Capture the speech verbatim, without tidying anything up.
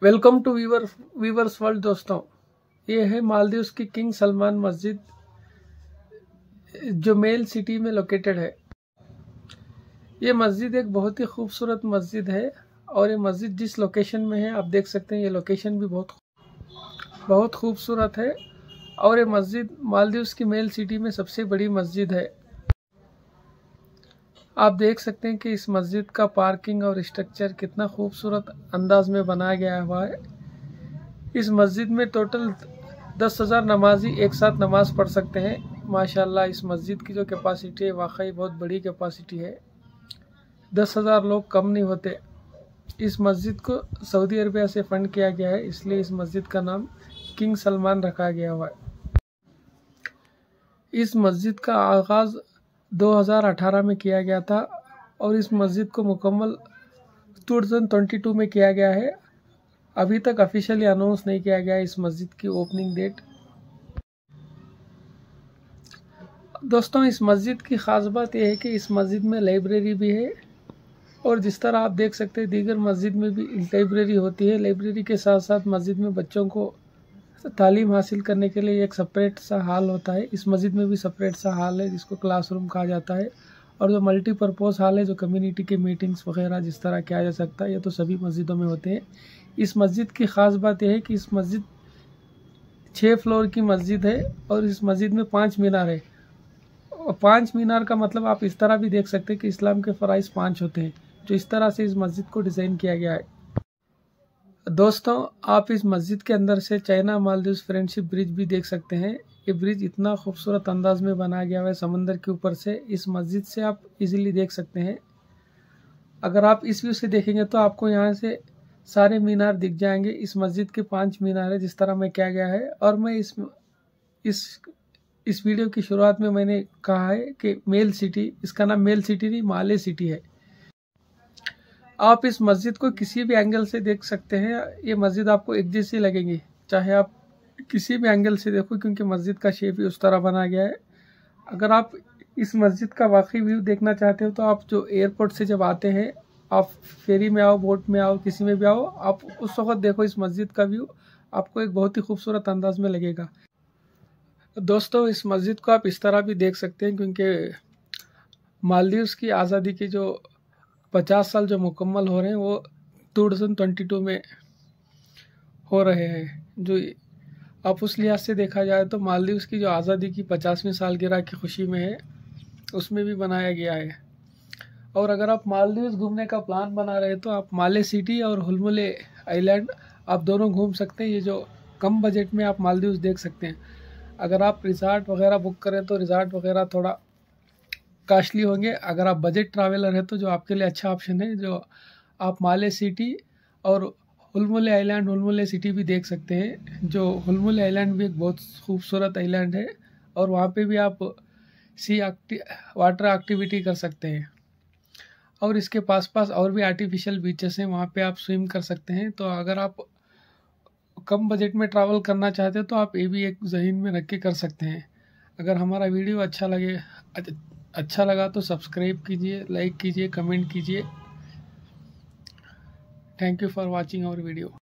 Welcome to weaver weavers world. दोस्तों, ये है मालदीव्स की किंग सलमान मस्जिद जो मेल सिटी में लोकेटेड है। ये मस्जिद एक बहुत ही खूबसूरत मस्जिद है और ये मस्जिद जिस लोकेशन में है आप देख सकते हैं, ये लोकेशन भी बहुत बहुत खूबसूरत है और ये मस्जिद मालदीव्स की मेल सिटी में सबसे बड़ी मस्जिद है। आप देख सकते हैं कि इस मस्जिद का पार्किंग और स्ट्रक्चर कितना खूबसूरत अंदाज में बनाया गया हुआ है। इस मस्जिद में टोटल दस हज़ार नमाजी एक साथ नमाज पढ़ सकते हैं। माशाल्लाह, इस मस्जिद की जो कैपेसिटी है वाकई बहुत बड़ी कैपेसिटी है। दस हज़ार लोग कम नहीं होते। इस मस्जिद को सऊदी अरबिया से फंड किया गया है, इसलिए इस मस्जिद का नाम किंग सलमान रखा गया हुआ है। इस मस्जिद का आगाज़ दो हज़ार अठारह में किया गया था और इस मस्जिद को मुकम्मल दो हज़ार बाईस में किया गया है। अभी तक ऑफिशियली अनाउंस नहीं किया गया है इस मस्जिद की ओपनिंग डेट। दोस्तों, इस मस्जिद की ख़ास बात यह है कि इस मस्जिद में लाइब्रेरी भी है और जिस तरह आप देख सकते हैं दीगर मस्जिद में भी लाइब्रेरी होती है। लाइब्रेरी के साथ साथ मस्जिद में बच्चों को तालीम हासिल करने के लिए एक सेपरेट सा हाल होता है। इस मस्जिद में भी सेपरेट सा हाल है जिसको क्लासरूम कहा जाता है, और जो मल्टीपर्पज़ हाल है जो कम्युनिटी के मीटिंग्स वगैरह जिस तरह किया जा सकता है, ये तो सभी मस्जिदों में होते हैं। इस मस्जिद की ख़ास बात यह है कि इस मस्जिद छः फ्लोर की मस्जिद है और इस मस्जिद में पाँच मीनार है। और पाँच मीनार का मतलब आप इस तरह भी देख सकते हैं कि इस्लाम के फ़राइज़ पाँच होते हैं, जो इस तरह से इस मस्जिद को डिज़ाइन किया गया है। दोस्तों, आप इस मस्जिद के अंदर से चाइना मालदीव्स फ्रेंडशिप ब्रिज भी देख सकते हैं। ये ब्रिज इतना खूबसूरत अंदाज में बनाया गया है समंदर के ऊपर से। इस मस्जिद से आप इजीली देख सकते हैं। अगर आप इस व्यू से देखेंगे तो आपको यहाँ से सारे मीनार दिख जाएंगे। इस मस्जिद के पांच मीनार है जिस तरह में किया गया है। और मैं इस इस इस वीडियो की शुरुआत में मैंने कहा है कि मेल सिटी, इसका नाम मेल सिटी नहीं माले सिटी है। आप इस मस्जिद को किसी भी एंगल से देख सकते हैं। ये मस्जिद आपको एक जैसी लगेगी, चाहे आप किसी भी एंगल से देखो, क्योंकि मस्जिद का शेप ही उस तरह बना गया है। अगर आप इस मस्जिद का वाकई व्यू देखना चाहते हो तो आप जो एयरपोर्ट से जब आते हैं, आप फेरी में आओ, बोट में आओ, किसी में भी आओ, आप उस वक्त देखो इस मस्जिद का व्यू, आपको एक बहुत ही खूबसूरत अंदाज में लगेगा। दोस्तों, इस मस्जिद को आप इस तरह भी देख सकते हैं क्योंकि मालदीव्स की आज़ादी की जो पचास साल जो मुकम्मल हो रहे हैं वो दो हज़ार बाईस में हो रहे हैं। जो आप उस लिहाज से देखा जाए तो मालदीव्स की जो आज़ादी की पचासवीं सालगिरह की खुशी में है, उसमें भी बनाया गया है। और अगर आप मालदीव्स घूमने का प्लान बना रहे हैं तो आप माले सिटी और हुलमुले आइलैंड आप दोनों घूम सकते हैं। ये जो कम बजट में आप मालदीव्स देख सकते हैं। अगर आप रिज़ॉर्ट वगैरह बुक करें तो रिज़ॉर्ट वगैरह थोड़ा कास्टली होंगे। अगर आप बजट ट्रैवलर है तो जो आपके लिए अच्छा ऑप्शन है, जो आप माले सिटी और हुलमुले आइलैंड हुलमुले सिटी भी देख सकते हैं। जो हुलमुले आइलैंड भी एक बहुत खूबसूरत आइलैंड है और वहाँ पे भी आप सी एक्टि वाटर एक्टिविटी कर सकते हैं। और इसके पास पास और भी आर्टिफिशियल बीचेस हैं, वहाँ पे आप स्विम कर सकते हैं। तो अगर आप कम बजट में ट्रैवल करना चाहते हो तो आप ये भी एक जहन में रख के कर सकते हैं। अगर हमारा वीडियो अच्छा लगे अच्छा लगा तो सब्सक्राइब कीजिए, लाइक कीजिए, कमेंट कीजिए। Thank you for watching our video.